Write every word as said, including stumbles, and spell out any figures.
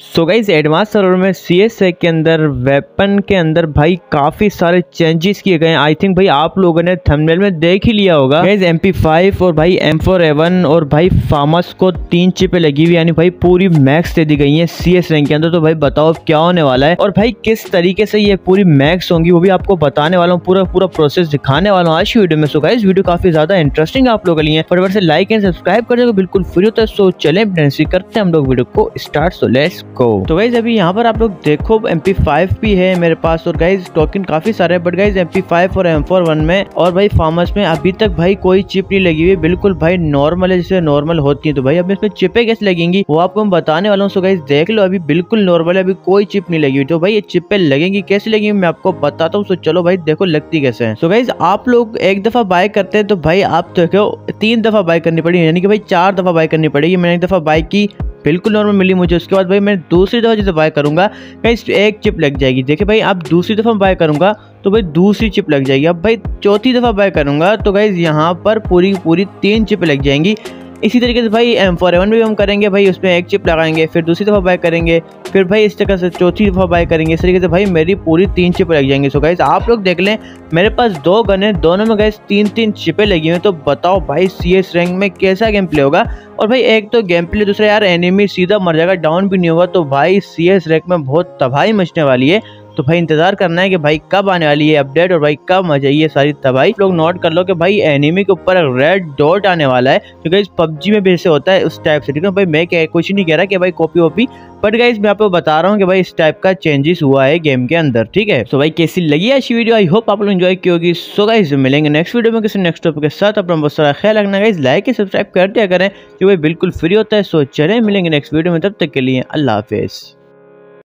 So guys advance server में C S के अंदर वेपन के अंदर भाई काफी सारे चेंजेस किए गए हैं। आई थिंक भाई आप लोगों ने थंबनेल में देख ही लिया होगा। गाइस एम पी फाइव और भाई एम फोर ए वन और भाई फार्मस को तीन चिपें लगी हुई, यानी भाई पूरी मैक्स दे दी गई है सी एस रैंक के अंदर। तो भाई बताओ क्या होने वाला है और भाई किस तरीके से ये पूरी मैक्स होंगी वो भी आपको बताने वाला हूँ, पूरा पूरा प्रोसेस दिखाने वाला हूँ आज की वीडियो में। सो गाइस वीडियो काफी ज्यादा इंटरेस्टिंग आप लोगों के लिए, फटाफट से लाइक एंड सब्सक्राइब कर दो, बिल्कुल फ्री होता है। सो चले करते हैं हम लोग वीडियो को स्टार्ट। So let's go. तो गाइस अभी यहाँ पर आप लोग देखो एम पी फाइव भी है मेरे पास और गाइज टोकन काफी सारे हैं, but guys M P five और एम फोर वन में और भाई फार्मस में अभी तक भाई कोई चिप नहीं लगी हुई, बिल्कुल भाई नॉर्मल है जैसे नॉर्मल होती है। तो भाई अब इसमें चिपें कैसे लगेंगी वो आपको मैं बताने वाला हूँ। सो गाइज देख लो अभी बिल्कुल नॉर्मल है, अभी कोई चिप नहीं लगी हुई। तो भाई ये चिपें लगेंगी कैसे लगेंगी मैं आपको बताता हूँ। सो चलो भाई देखो लगती कैसे है। सो गाइज आप लोग एक दफा बाय करते हैं तो भाई आप देखो तीन दफा बाय करनी पड़ेगी, यानी कि भाई चार दफा बाय करनी पड़ेगी। मैंने एक दफा बाय की बिल्कुल नॉर्मल मिली मुझे, उसके बाद भाई मैं दूसरी दफ़ा जैसे बाय करूंगा गाइस एक चिप लग जाएगी। देखिए भाई अब दूसरी दफ़ा बाय करूंगा तो भाई दूसरी चिप लग जाएगी। अब भाई चौथी दफ़ा बाय करूंगा तो गाइस यहाँ पर पूरी पूरी तीन चिप लग जाएंगी। इसी तरीके से भाई एम फोर ए वन भी हम करेंगे, भाई उसमें एक चिप लगाएंगे, फिर दूसरी दफ़ा बाय करेंगे, फिर भाई इस तरह से चौथी दफ़ा बाय करेंगे। इस तरीके से भाई मेरी पूरी तीन चिपें लग जाएंगी। सो गाइस आप लोग देख लें मेरे पास दो गन है, दोनों में गाइस तीन तीन चिपें लगी हुई हैं। तो बताओ भाई सी एस रैंक में कैसा गेम प्ले होगा। और भाई एक तो गेम प्ले, दूसरा यार एनिमी सीधा मर जाएगा, डाउन भी नहीं होगा। तो भाई सी एस रैंक में बहुत तबाही मचने वाली है। तो भाई इंतजार करना है कि भाई कब आने वाली है अपडेट और भाई कब मच जाइए सारी तबाही। लोग नोट कर लो कि भाई एनिमी के ऊपर रेड डॉट आने वाला है, क्योंकि इस पबजी में भी ऐसे होता है उस टाइप से। ठीक है भाई मैं क्या कुछ नहीं कह रहा कि भाई कॉपी वॉपी, बट गाइस मैं आपको बता रहा हूँ कि भाई इस टाइप का चेंजेस हुआ है गेम के अंदर। ठीक है सो भाई कैसी लगी आज वीडियो, आई होप आप लोग एंजॉय की होगी। सो गाइस मिलेंगे नेक्स्ट वीडियो में किसी नेक्स्ट टॉपिक के साथ। अपना बहुत सारा ख्याल रखना गाइस, लाइक एंड सब्सक्राइब कर दिया करें जो भाई बिल्कुल फ्री होता है। सो चले मिलेंगे नेक्स्ट वीडियो में, तब तक के लिए अल्लाह हाफिज़।